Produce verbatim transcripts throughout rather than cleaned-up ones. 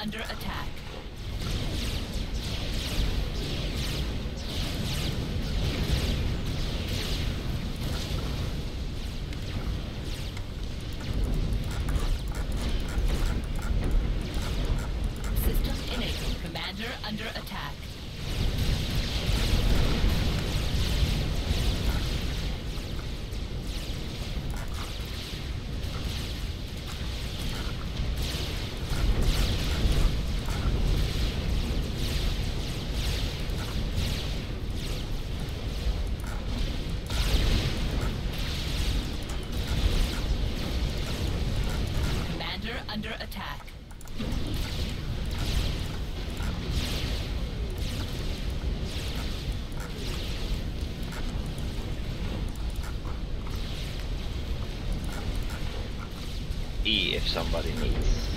under attack. System enabled. Commander under attack. Under attack. E if somebody needs.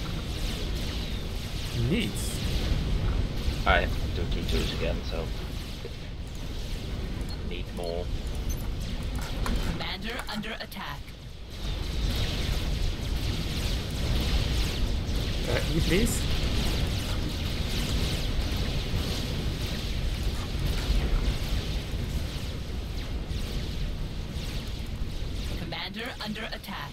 Needs? I do T twos again, so need more. Commander under attack. Uh, E, please. Commander under attack.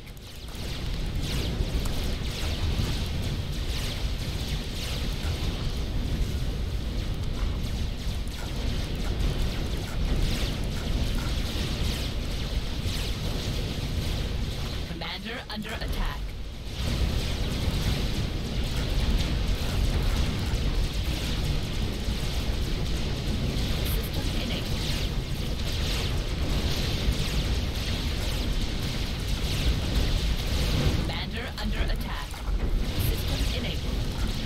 Commander under attack. Under attack. System enabled.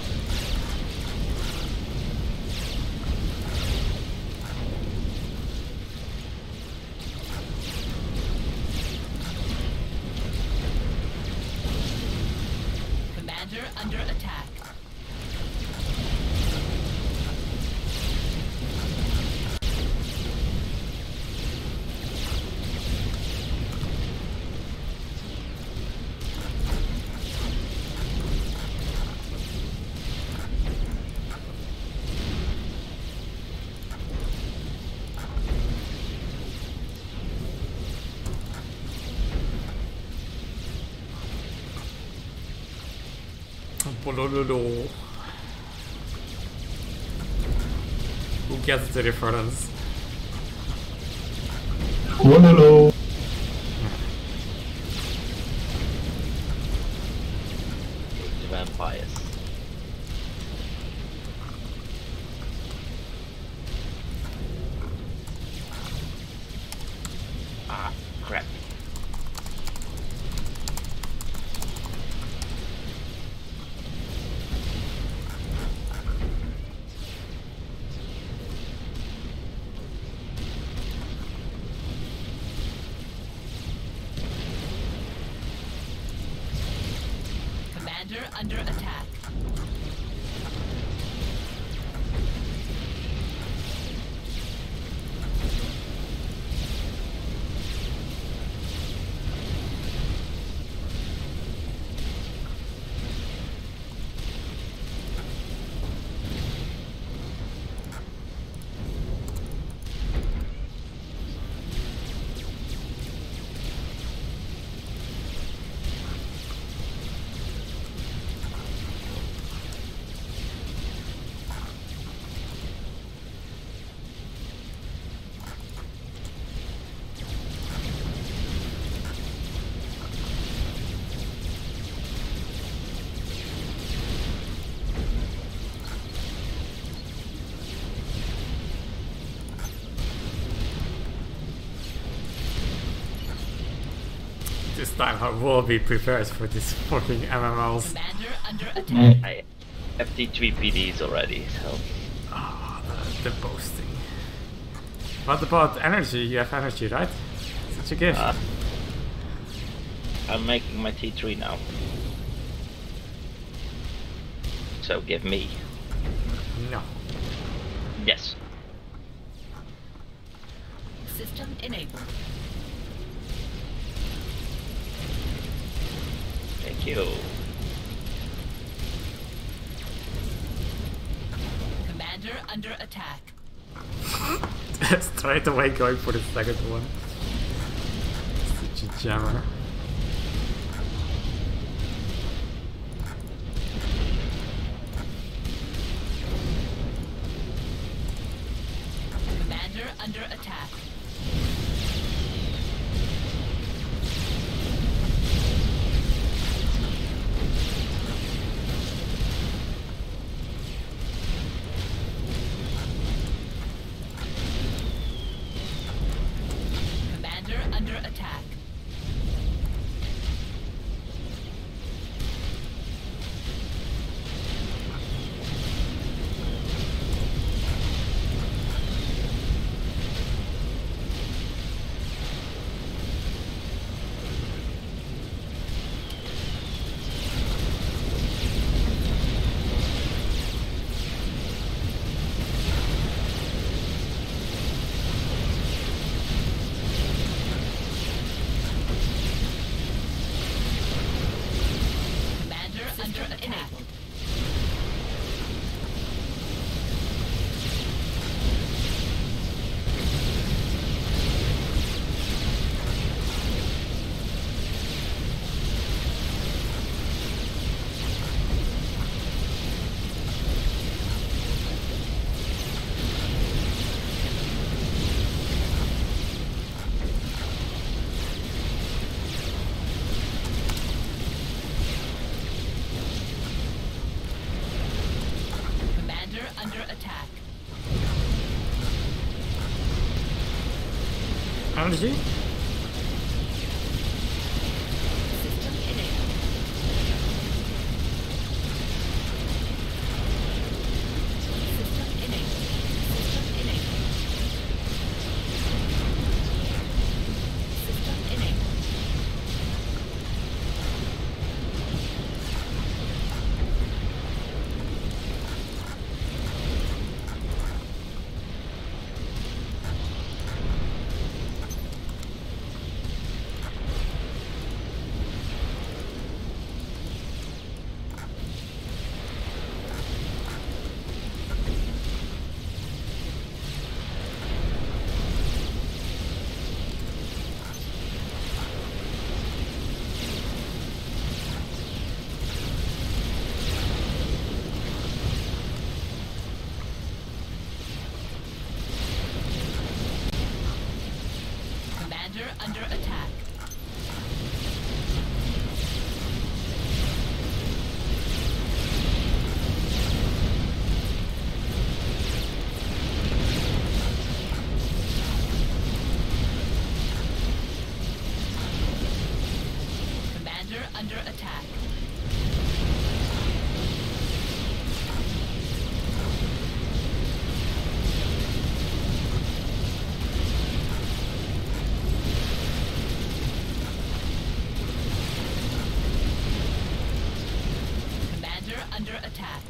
Commander under attack. Bolololo. Who gets the reference? Bololo. The vampires. Ah, crap. Commander under attack. This time I will be prepared for this fucking M M Os. Commander under attack. I have T three P Ds already, so. Ah, the, the boasting. What about energy? You have energy, right? Such a gift. Uh, I'm making my T three now. So give me. No. Yes. System enabled. Thank you. under attack. Straight away going for the second one. Such a jammer. Commander under attack. Commander under attack. Commander under attack. Commander under attack. Energy? System enabled. System enabled. System enabled. System enabled. Commander under attack. Commander under attack. Commander under attack.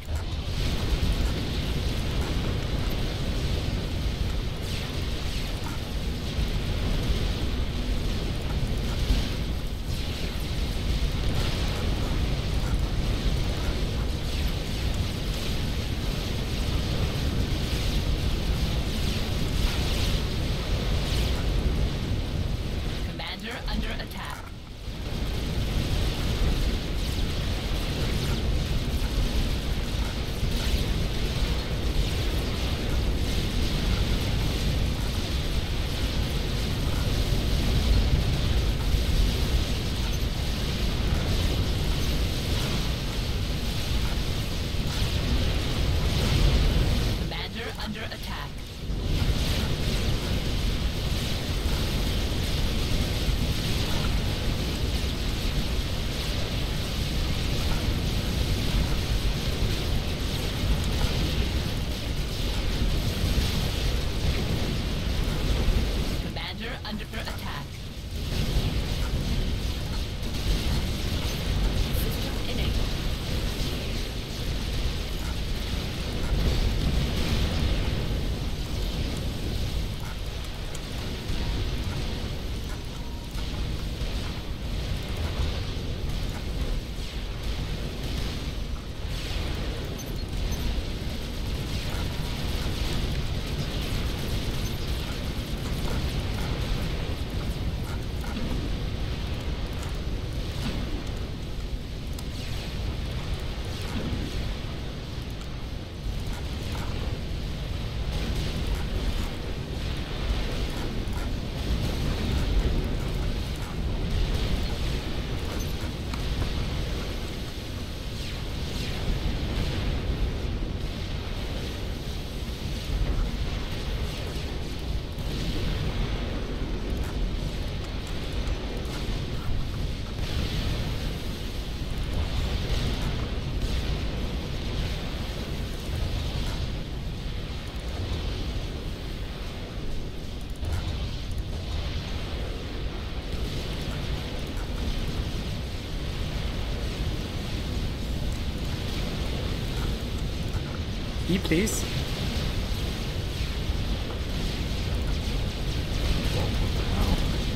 Commander under attack. Commander under attack. Commander under attack. System enabled. E, please. Whoa, what the hell?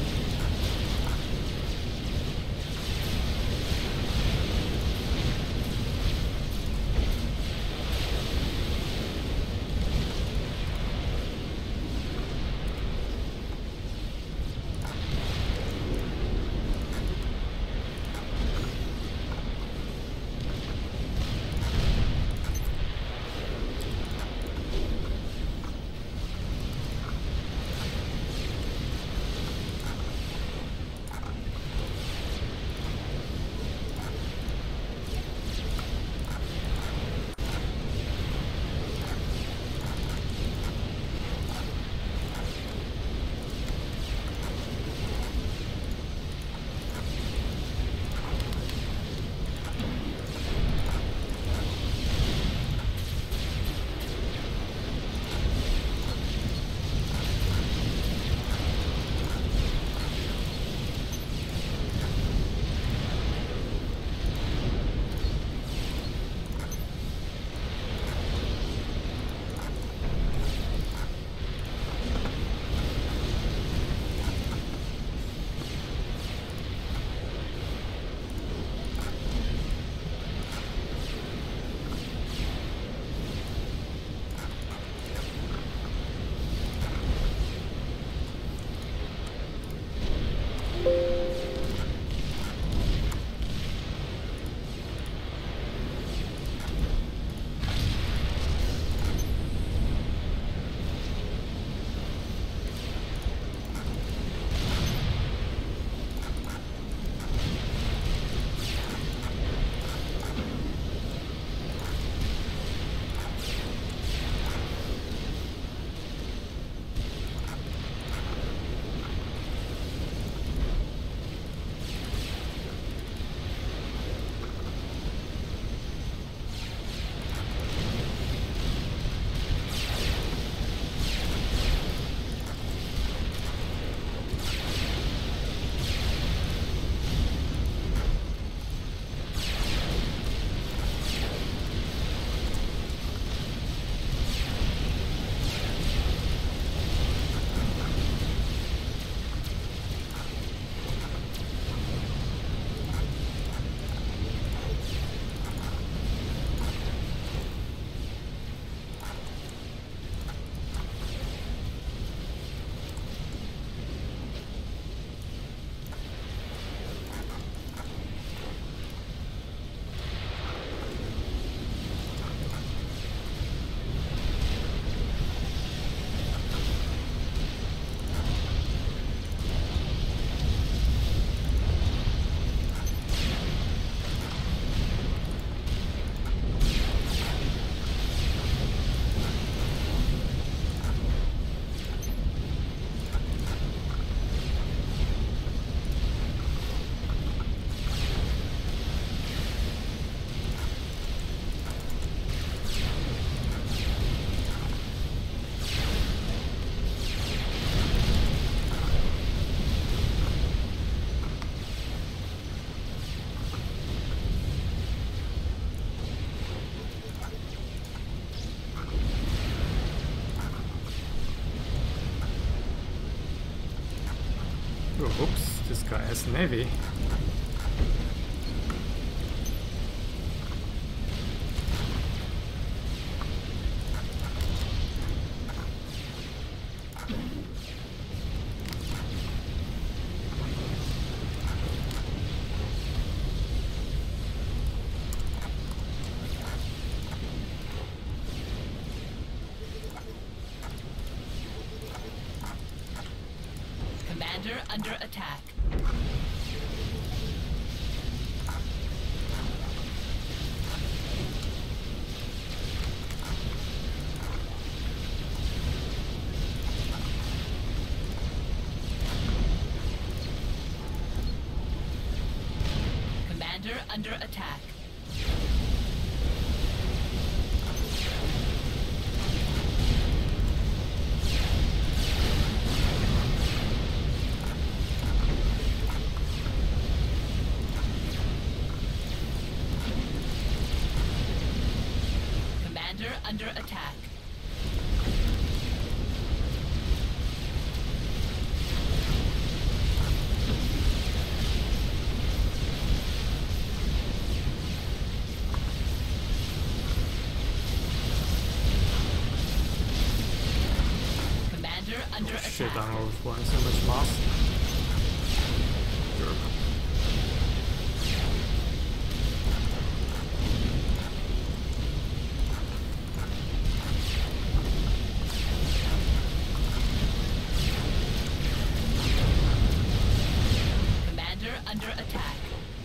Oh, oops, this guy has navy. Commander under attack. Commander under attack. Commander under attack. Commander under attack. Shit, I'm overflowing so much mass. Sure. Commander under attack.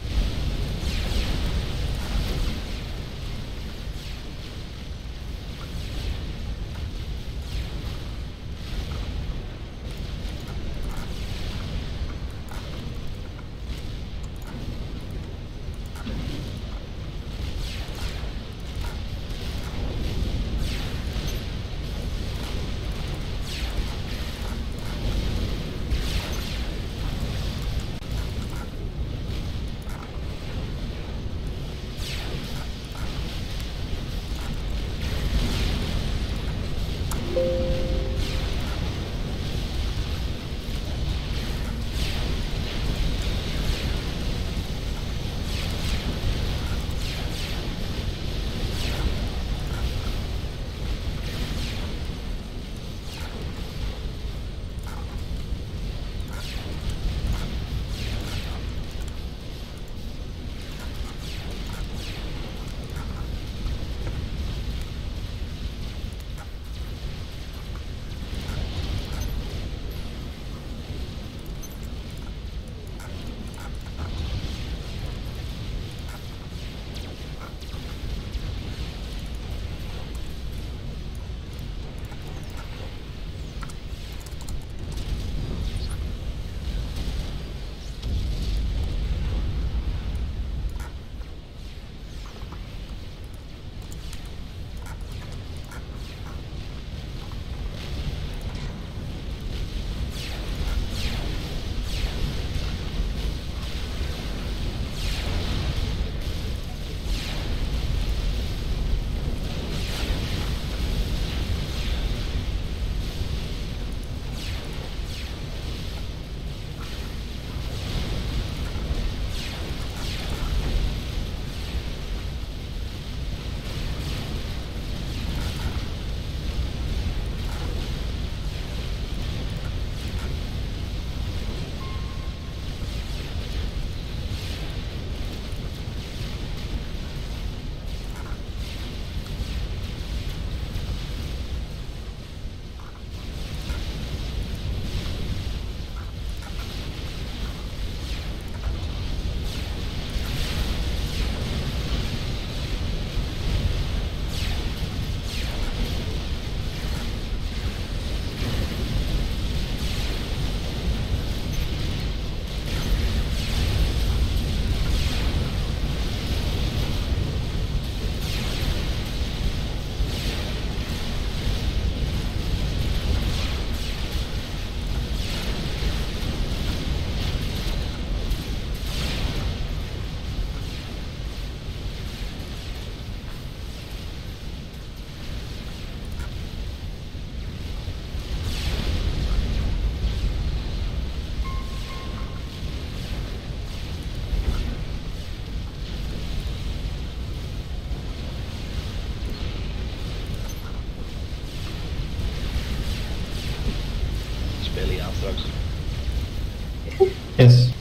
Yes.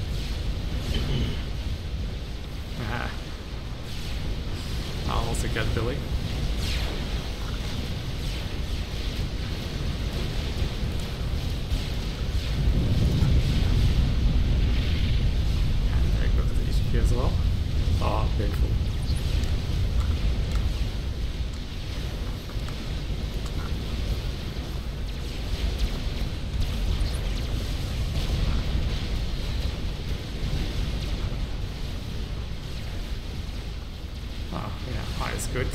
Ah. I'll also get Billy. And there goes the H P as well. Oh, painful. Oh, yeah, high is good.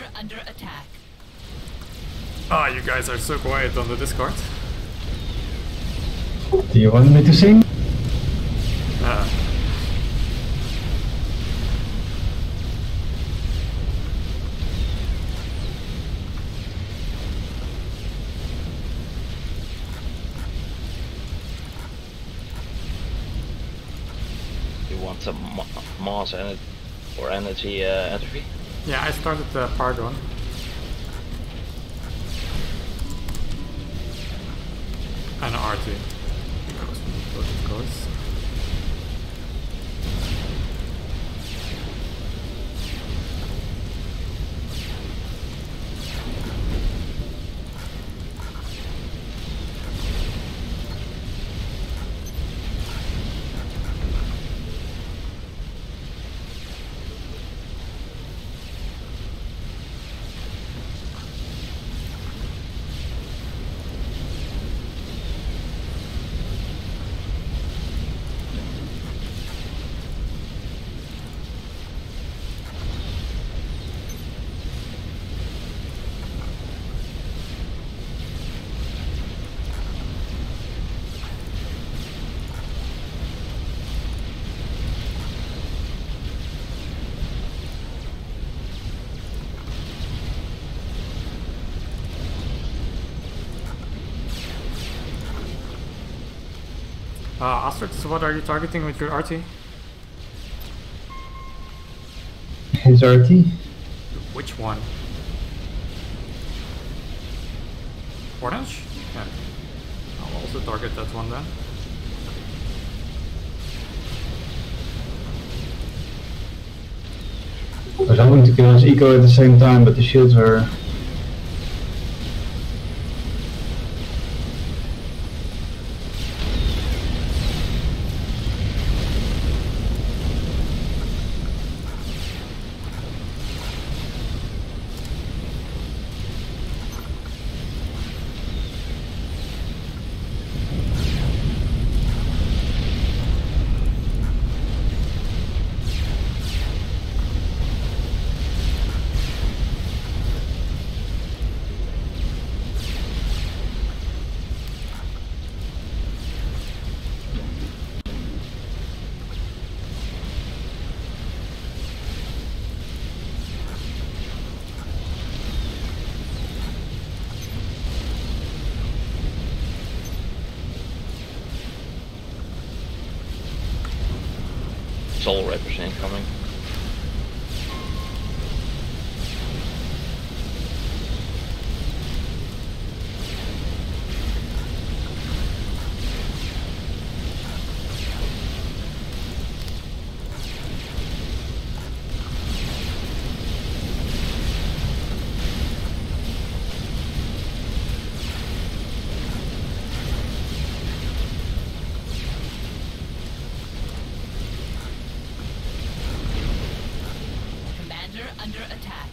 under attack. Ah, you guys are so quiet on the Discord. Do you want me to sing? Uh, You want some ma mass energy or energy uh, entropy? yeah, I started the Pardon. And R T. Because we need both, of course. Uh, Asterix, what are you targeting with your R T? His R T? Which one? Orange? Yeah. I'll also target that one then. I was hoping to kill his eco at the same time, but the shields were... Soul Reapers incoming. Commander under attack.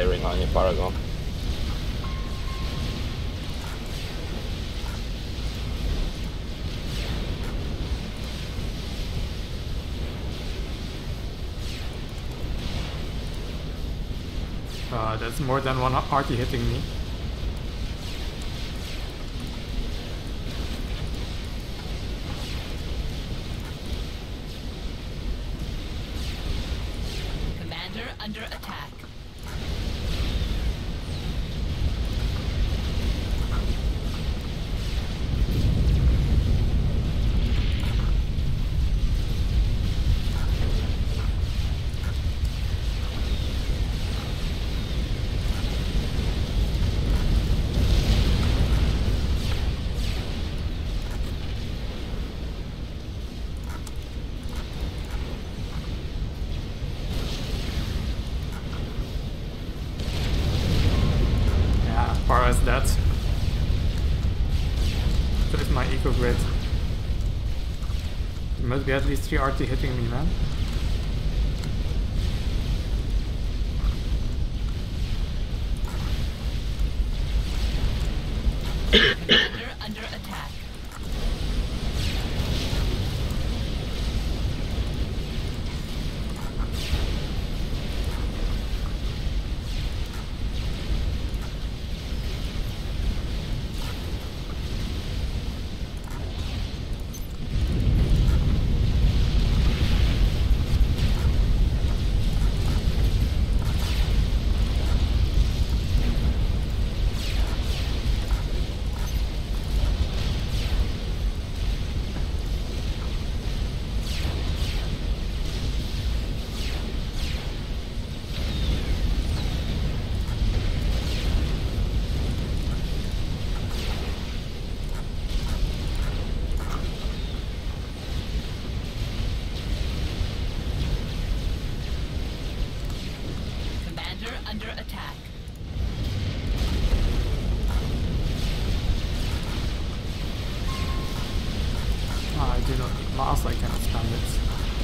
firing on your Paragon. Uh, that's more than one arty hitting me. Commander under attack. As that. That is my eco grid. There must be at least three arty hitting me, man. Commander under attack. Under attack. Ah, I do not need mass, I cannot spam it.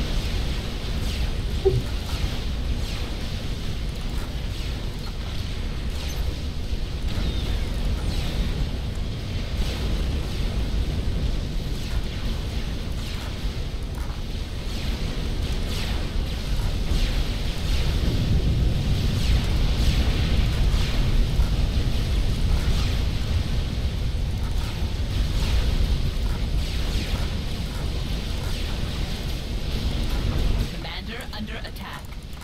Under attack.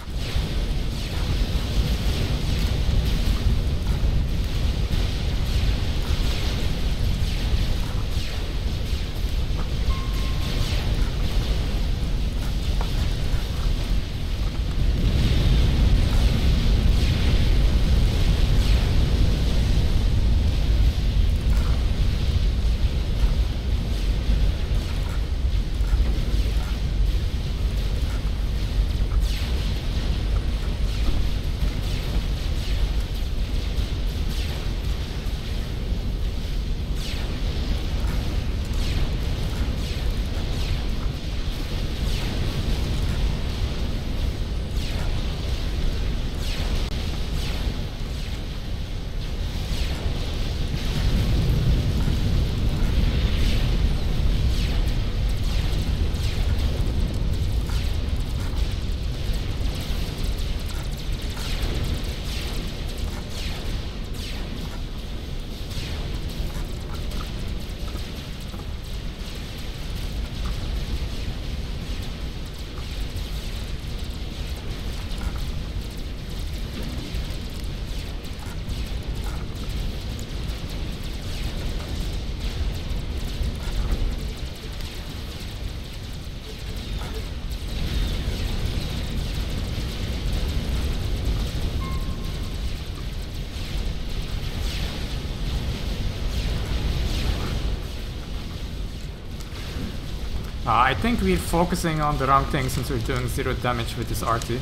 Uh, I think we're focusing on the wrong thing since we're doing zero damage with this arty.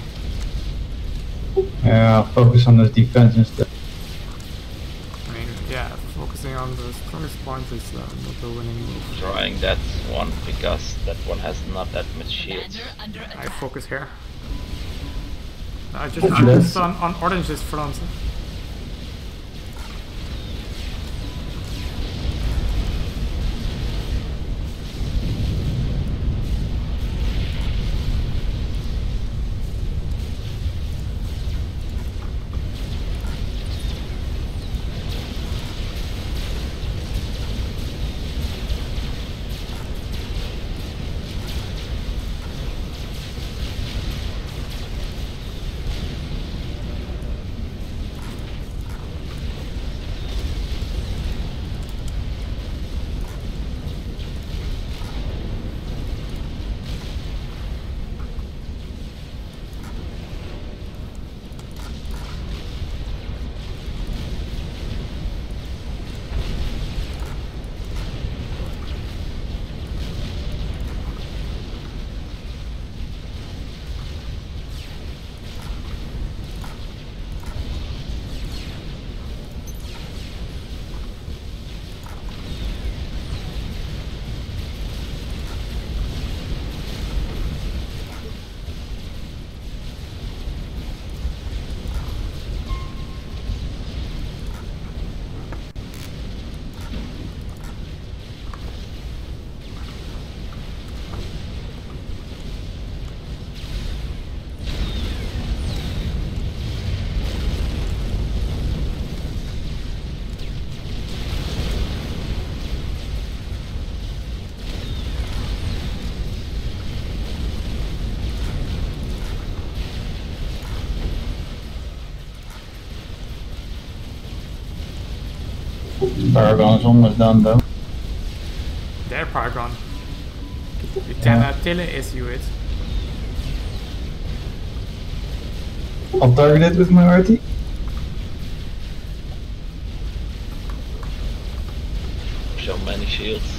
Yeah, focus on the defense instead. I mean, yeah, focusing on the strongest point is uh, not the winning move. Trying that one because that one has not that much shields. Commander under I attack. focus here. I just Yes. focused on, on orange's front. Paragon is almost done though. There, Paragon. You can uh, tele-issue it. I'll target it with my R T. So many shields.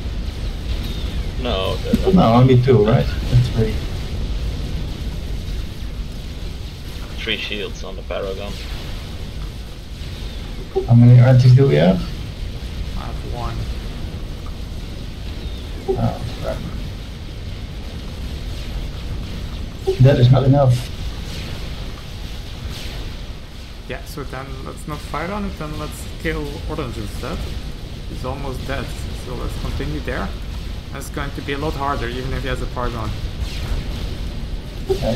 No, they're not. No, only two, right? That's three. Three shields on the Paragon. How many R Ts do we have? I have one. Oh, crap. That is not enough. Yeah, so then let's not fight on it, then let's kill Orange instead. He's almost dead, so let's continue there. That's going to be a lot harder, even if he has a Paragon. Okay.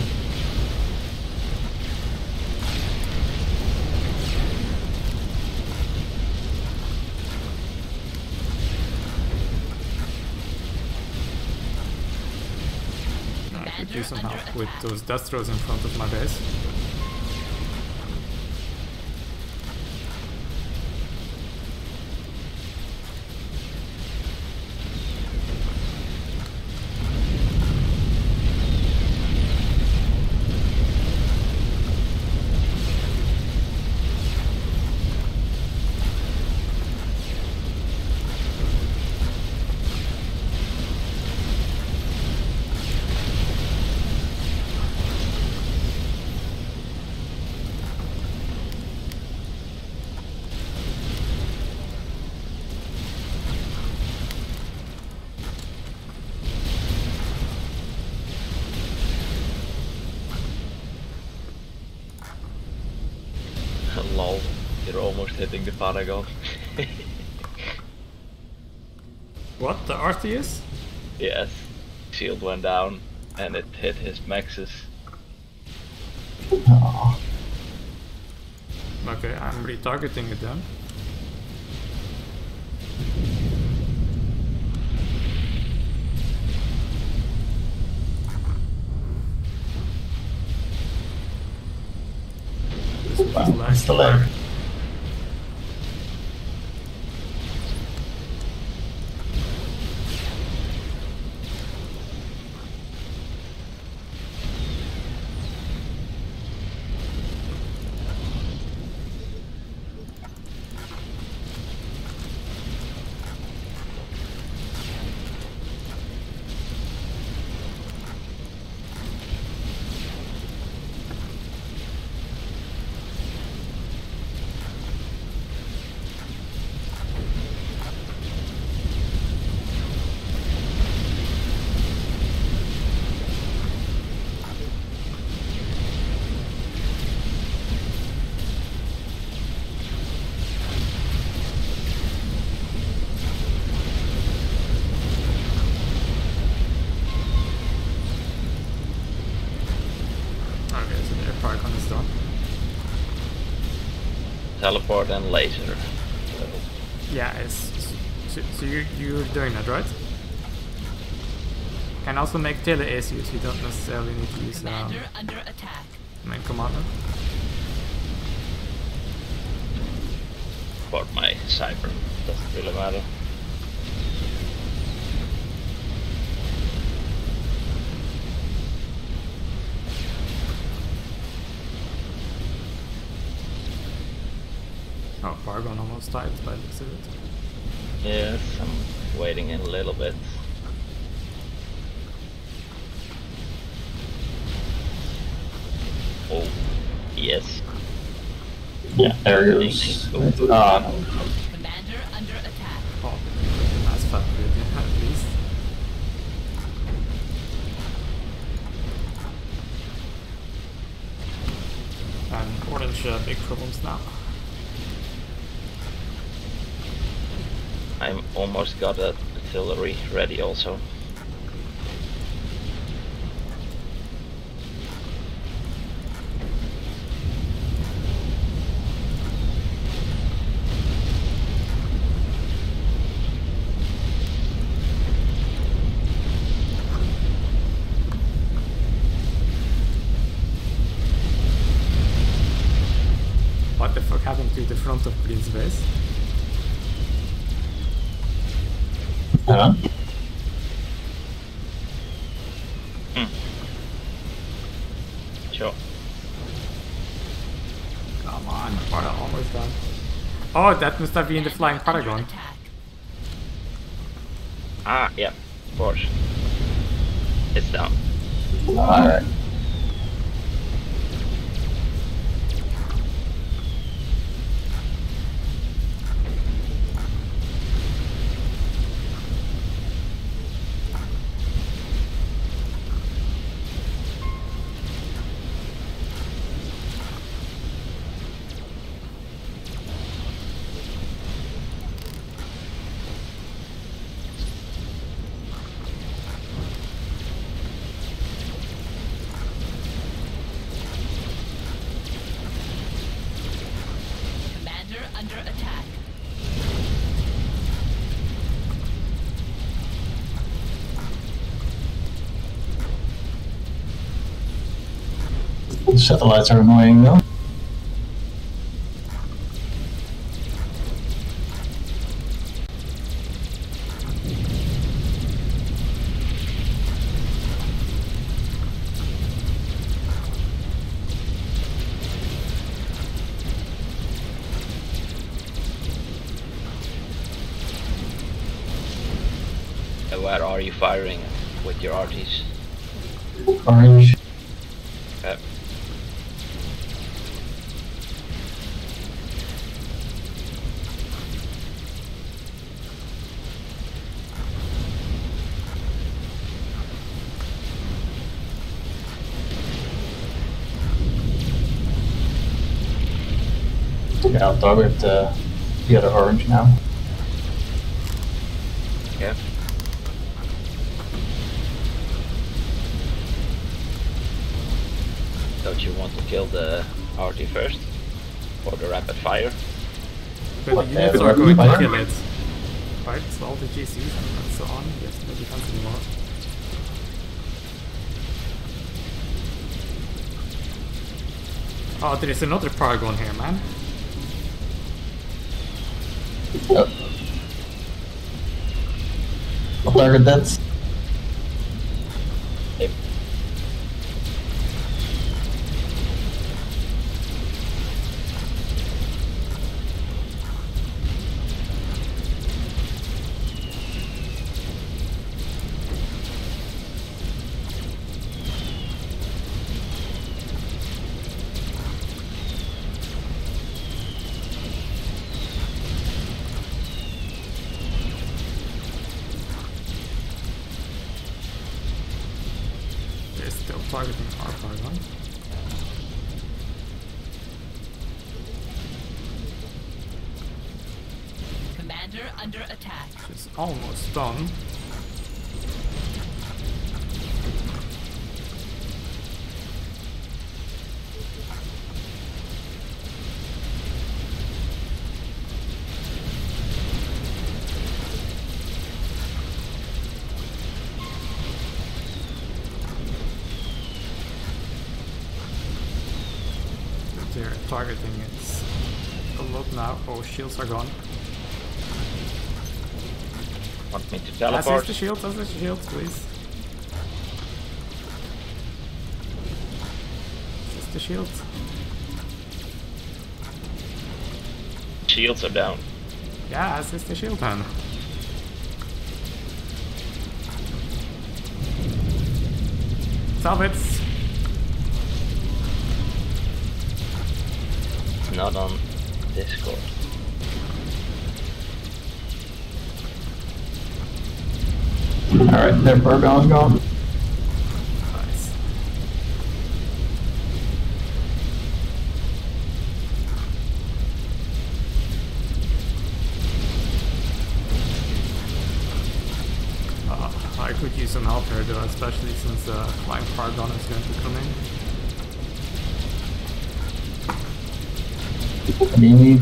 I could use some help with those dust throws in front of my base. Lol, you're almost hitting the Paragon. What? The Arceus? Yes, shield went down and it hit his maxes. Oh. Okay, I'm retargeting it then. Wow, it's still there. teleport and laser. Yeah, it's so, so you you're doing that, right? Can also make tele A C Us. You don't necessarily need to use um, Commander under attack. main commander. For my cyber, doesn't really matter. Oh, Paragon almost died by the looks of it. Yes, I'm waiting in a little bit. Oh, yes. Yeah, there goes. Ah, no. Commander under attack. Oh, nice fat grid, yeah, at least. And orange uh, big problems now. I'm almost got that artillery ready also. What the fuck happened to the front of Green's base? Huh? Hmm. Sure. Come on, Para almost done. Oh, that must have been the flying Commander Paragon. under attack. Ah, yeah, of course. It's down. Alright. Commander under attack. The satellites are annoying though. Uh, Where are you firing with your R Ts? Orange. Uh, Yeah, I'll target uh, the other orange now. yeah. Don't you want to kill the R T first? Or the rapid fire? But What, the units uh, are going to fire? kill it. Right, so all the G Cs and so on, there's no defense anymore. Oh, there is another Paragon here, man. Oh. I'll target that. Yep. They're still targeting our Paragon. Commander under attack. It's almost done. targeting it a lot now. Oh, shields are gone. Want me to Assist teleport? the shield, assist the shield, please. Assist the shield. Shields are down. Yeah, assist the shield then. Stop it! Not on Discord. Alright, their Bargon's gone. Nice. Uh, I could use some help here though, especially since the uh, Flying Paragon is going to come in. What do you need?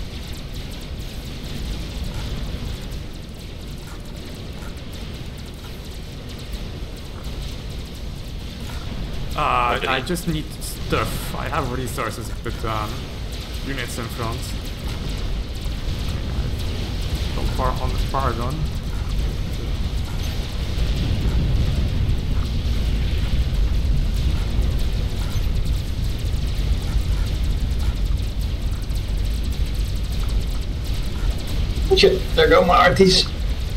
Uh, I just need stuff. I have resources, but um, units in front. So far on the Paragon. Shit, there go my arties.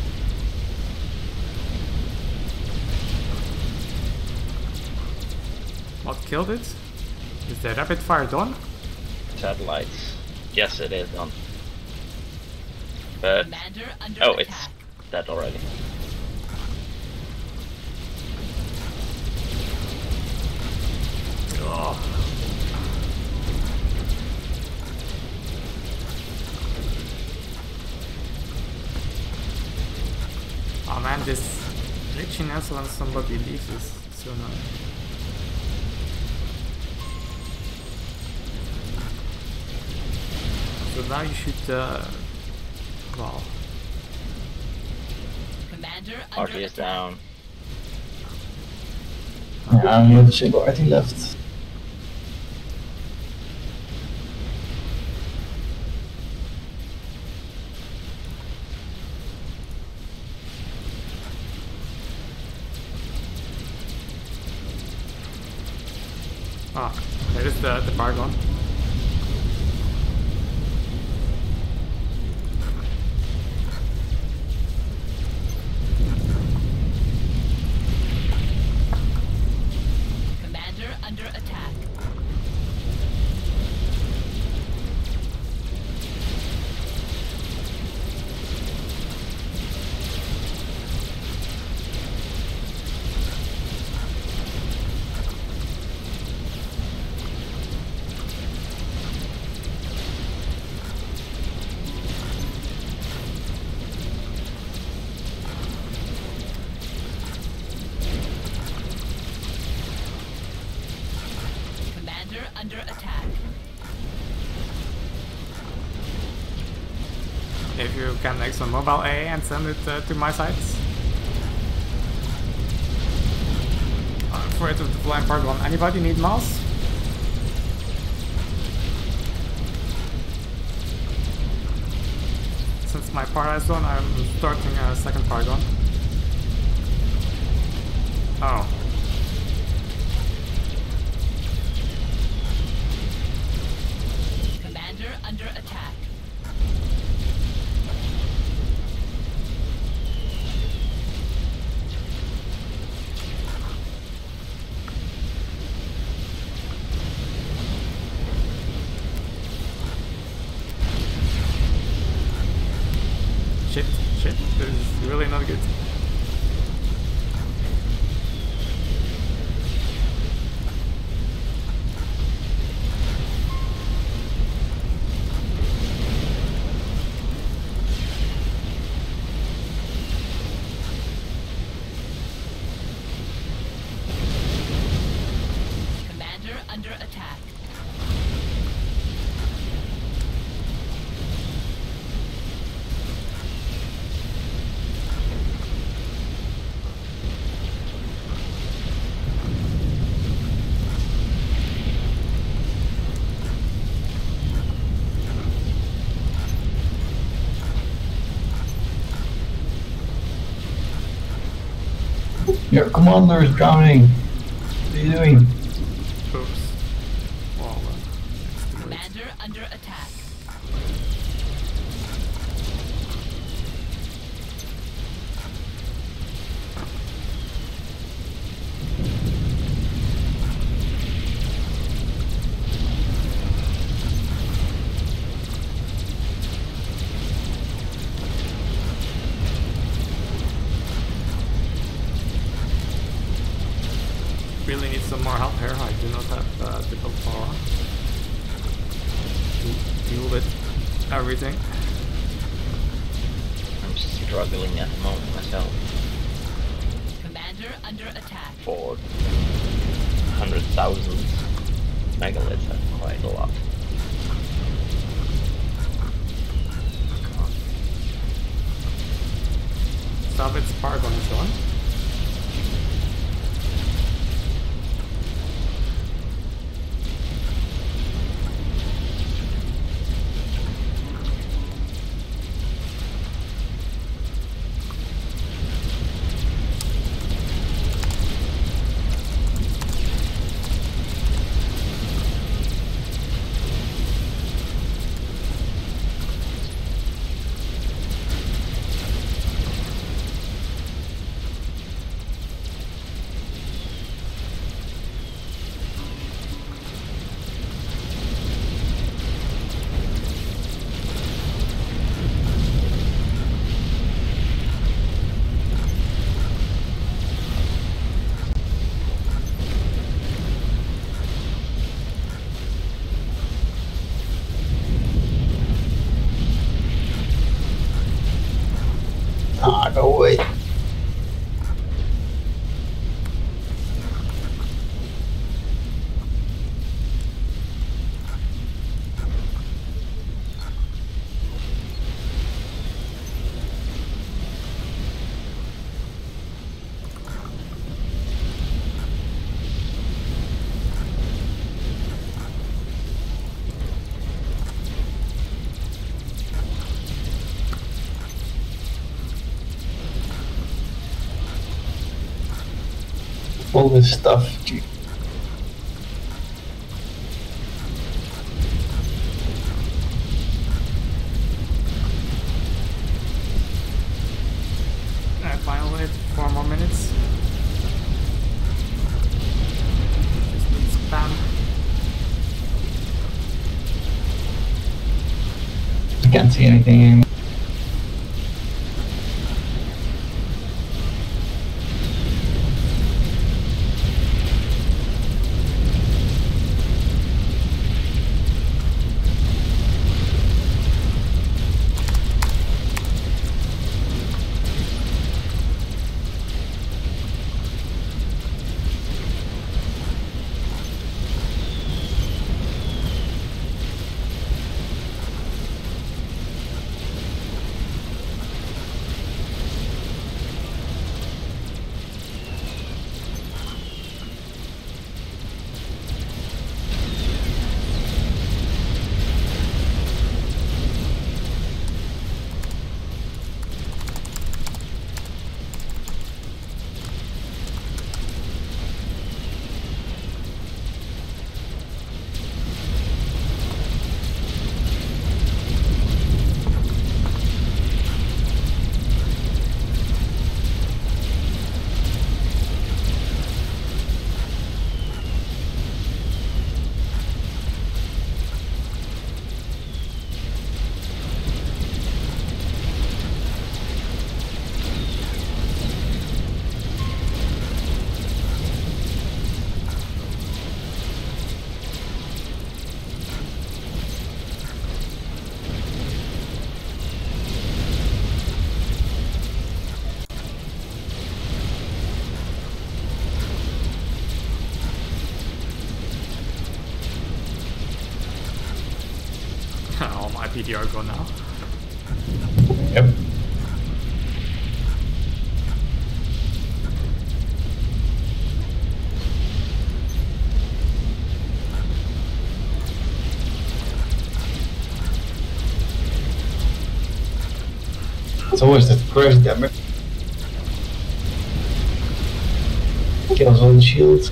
What killed it? Is the rapid fire done? Satellites. Yes, it is done. But Commander under oh, attack. it's dead already. Ugh. Oh man, this glitchiness when somebody leaves is so annoying. So now you should, uh, well, Commander under Arty is attack. down. Yeah, I only have a single arty left. ah, there is the, the Paragon. Commander under attack. Commander under attack. If you can make some mobile A and send it uh, to my sites. I'm afraid of the Flying Paragon. Anybody need mouse? Since my para is done, I'm starting a second Paragon. Oh. Commander under attack. Shit, shit, this is really not good. Commander under attack. Your commander is drowning. What are you doing? Oops. Well, uh, it's too late. Commander under attack. Really need some more help here. I do not have uh, the power to deal with everything. I'm struggling at the moment myself. Commander under attack. For one hundred thousand megaliths, that's quite a lot. Savage Paragon is on. Ah, go away. All this stuff. I final wait four more minutes. Just need spam. I can't see anything anymore. All my P D R go now. Yep. It's always the crash damage. Kills all the shields.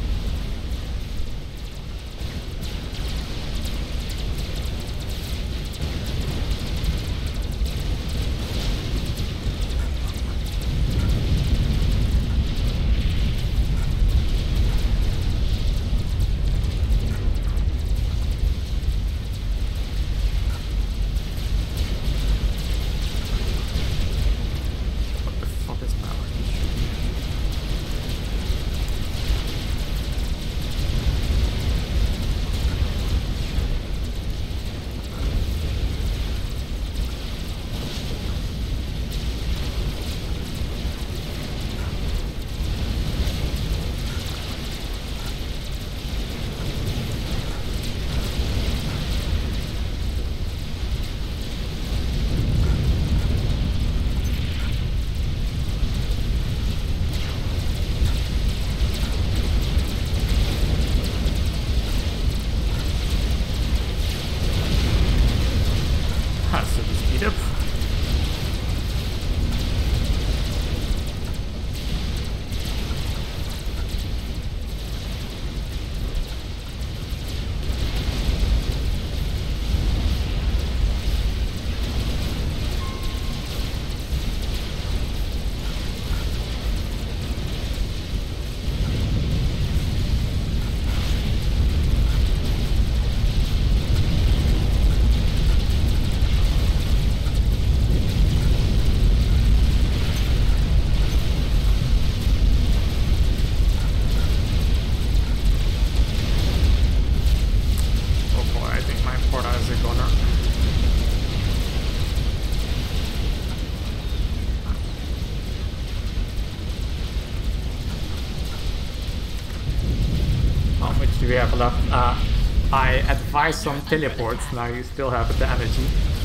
We have left. Uh, I advise some teleports. Now you still have the energy.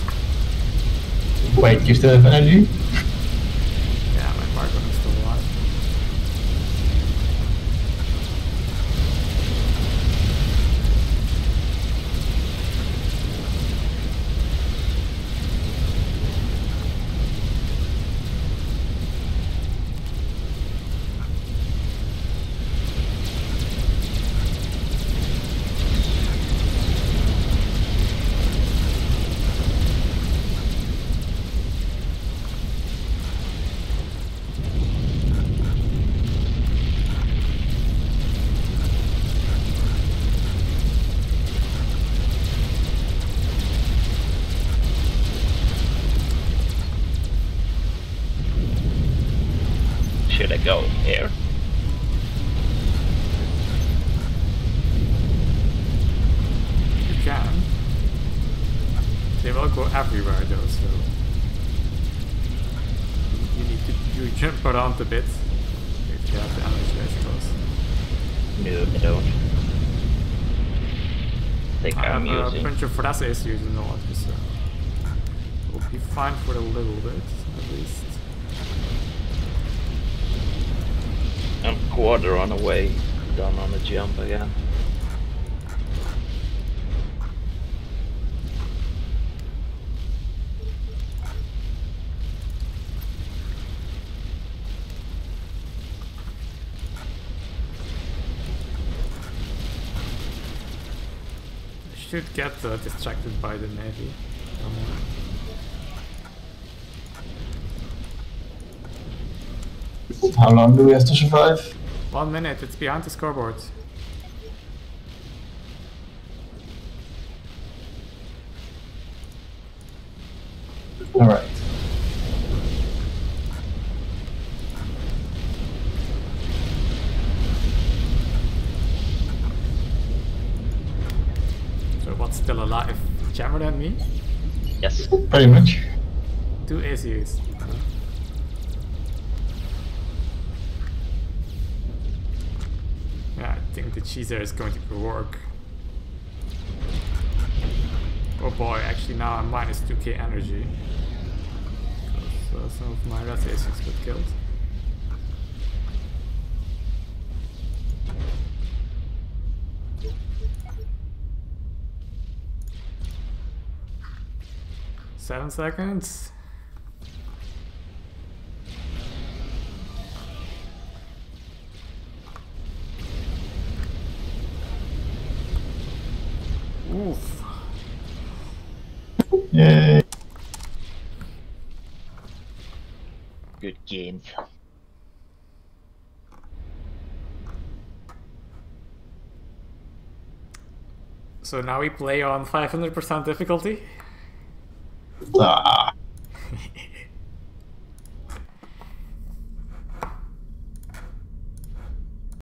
Wait, you still have energy? Yeah, my Margon is still alive. Should I go here? You can. They will go everywhere though, so you need to you jump around a bit if you have the energy, I suppose. No, I don't. I think I I'm have a using. bunch of Frasses using the water, so we'll be fine for a little bit at least. I'm quarter on the way down on the jump again. I should get uh, distracted by the Navy. Um, How long do we have to survive? One minute, it's behind the scoreboard. Alright. So what's still alive? Jammer and me? Yes. Pretty much. Two A C Us. Yeah, I think the cheeser is going to work. Oh boy, actually now I'm minus two K energy. Because uh, some of my red A C Us got killed. Seven seconds. Oof. Yay. Good games. So now we play on five hundred percent difficulty? Ah.